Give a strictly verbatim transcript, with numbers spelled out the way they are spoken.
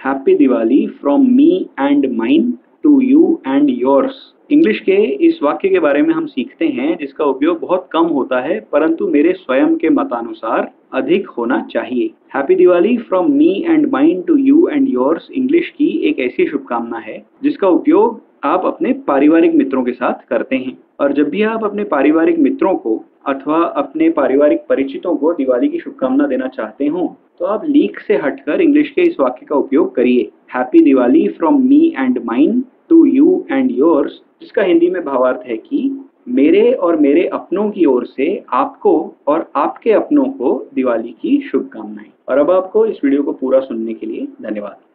Happy Diwali from me and mine to you and yours. English के इस वाक्य के बारे में हम सीखते हैं जिसका उपयोग बहुत कम होता है परंतु मेरे स्वयं के मतानुसार अधिक होना चाहिए। Happy Diwali from me and mine to you and yours English की एक ऐसी शुभकामना है जिसका उपयोग आप अपने पारिवारिक मित्रों के साथ करते हैं। और जब भी आप अपने पारिवारिक मित्रों को अथवा अपने पारिवारिक परिचितों को दिवाली की शुभकामना देना चाहते हो तो आप लीक से हटकर इंग्लिश के इस वाक्य का उपयोग करिए, happy Diwali from me and mine to you and yours, जिसका हिंदी में भावार्थ है कि मेरे और मेरे अपनों की ओर से आपको और आपके अपनों को दिवाली की शुभकामनाएं। और अब आपको इस वीडियो को पूरा सुनने के लिए धन्यवाद।